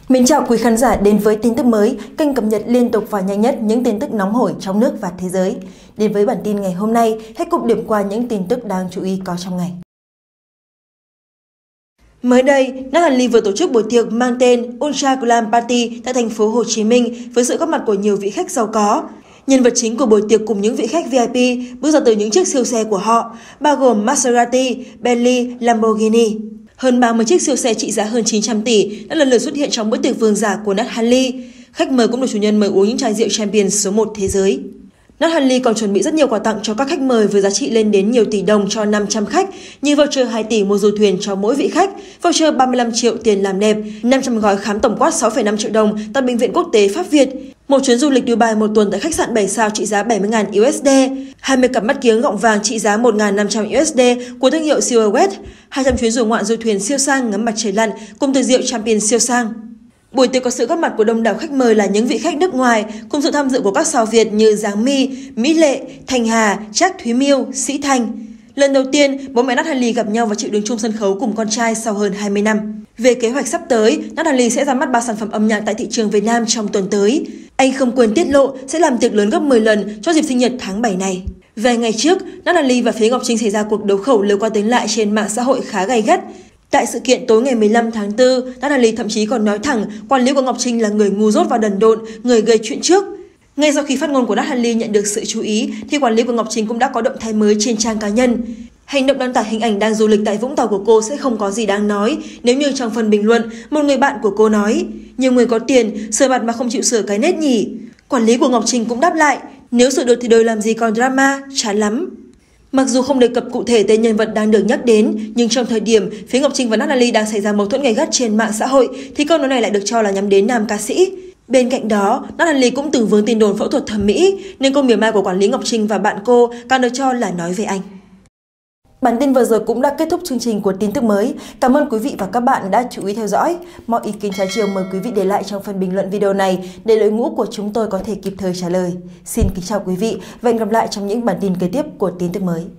Mến chào quý khán giả đến với tin tức mới, kênh cập nhật liên tục và nhanh nhất những tin tức nóng hổi trong nước và thế giới. Đến với bản tin ngày hôm nay, hãy cùng điểm qua những tin tức đáng chú ý có trong ngày. Mới đây, Natalie vừa tổ chức buổi tiệc mang tên Ultra Glam Party tại thành phố Hồ Chí Minh với sự góp mặt của nhiều vị khách giàu có. Nhân vật chính của buổi tiệc cùng những vị khách VIP bước ra từ những chiếc siêu xe của họ, bao gồm Maserati, Bentley, Lamborghini. Hơn 30 chiếc siêu xe trị giá hơn 900 tỷ đã lần lượt xuất hiện trong bữa tiệc vương giả của Natalie. Khách mời cũng được chủ nhân mời uống những chai rượu Champion số 1 thế giới. Natalie còn chuẩn bị rất nhiều quà tặng cho các khách mời với giá trị lên đến nhiều tỷ đồng cho 500 khách, như voucher 2 tỷ mua du thuyền cho mỗi vị khách, voucher 35 triệu tiền làm đẹp, 500 gói khám tổng quát 6,5 triệu đồng tại Bệnh viện Quốc tế Pháp Việt, một chuyến du lịch Dubai 1 tuần tại khách sạn 7 sao trị giá 70.000 USD, 20 cặp mắt kiếng gọng vàng trị giá 1.500 USD của thương hiệu Silhouette, 200 chuyến du ngoạn du thuyền siêu sang ngắm mặt trời lặn cùng tiệc rượu Champion siêu sang. Buổi tiệc có sự góp mặt của đông đảo khách mời là những vị khách nước ngoài, cùng sự tham dự của các sao Việt như Giáng My, Mỹ Lệ, Thanh Hà, Trác Thúy Miêu, Sĩ Thanh. Lần đầu tiên, bố mẹ Natalie gặp nhau và chịu đứng chung sân khấu cùng con trai sau hơn 20 năm. Về kế hoạch sắp tới, Natalie sẽ ra mắt 3 sản phẩm âm nhạc tại thị trường Việt Nam trong tuần tới. Anh không quên tiết lộ sẽ làm tiệc lớn gấp 10 lần cho dịp sinh nhật tháng 7 này. Vài ngày trước, Natalie và phía Ngọc Trinh xảy ra cuộc đấu khẩu lời qua tiếng lại trên mạng xã hội khá gay gắt. Tại sự kiện tối ngày 15 tháng 4, Natalie thậm chí còn nói thẳng quản lý của Ngọc Trinh là người ngu dốt và đần độn, người gây chuyện trước. Ngay sau khi phát ngôn của Natalie nhận được sự chú ý, thì quản lý của Ngọc Trinh cũng đã có động thái mới trên trang cá nhân. Hành động đăng tải hình ảnh đang du lịch tại Vũng Tàu của cô sẽ không có gì đáng nói nếu như trong phần bình luận, một người bạn của cô nói: "Nhiều người có tiền, sửa mặt mà không chịu sửa cái nết nhỉ?" Quản lý của Ngọc Trinh cũng đáp lại: "Nếu sửa được thì đời làm gì còn drama, chán lắm." Mặc dù không đề cập cụ thể tên nhân vật đang được nhắc đến, nhưng trong thời điểm phía Ngọc Trinh và Natalie đang xảy ra mâu thuẫn gay gắt trên mạng xã hội, thì câu nói này lại được cho là nhắm đến nam ca sĩ. Bên cạnh đó, Natalie cũng từng vướng tin đồn phẫu thuật thẩm mỹ, nên câu mỉa mai của quản lý Ngọc Trinh và bạn cô càng được cho là nói về anh. Bản tin vừa rồi cũng đã kết thúc chương trình của tin tức mới. Cảm ơn quý vị và các bạn đã chú ý theo dõi. Mọi ý kiến trái chiều mời quý vị để lại trong phần bình luận video này để đội ngũ của chúng tôi có thể kịp thời trả lời. Xin kính chào quý vị và hẹn gặp lại trong những bản tin kế tiếp của tin tức mới.